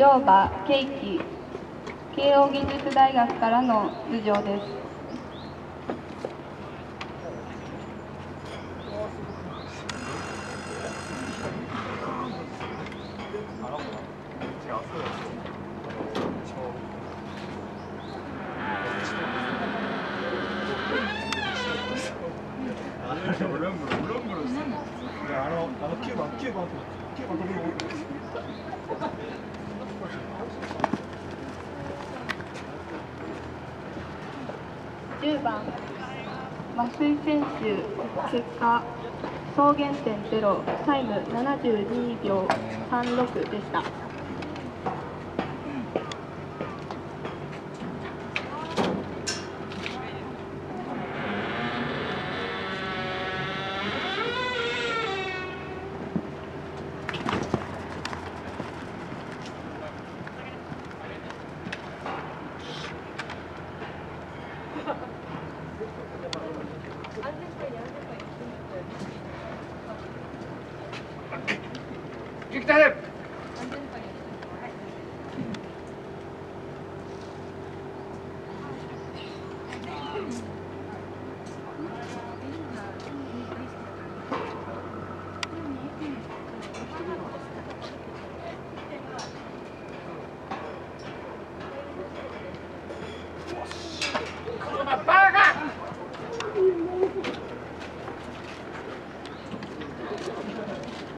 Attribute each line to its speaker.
Speaker 1: 乗馬ケイキ、慶應義塾大学からの出場です。10番増井選手、結果総減点0、タイム72秒36でした。
Speaker 2: Kick the hip!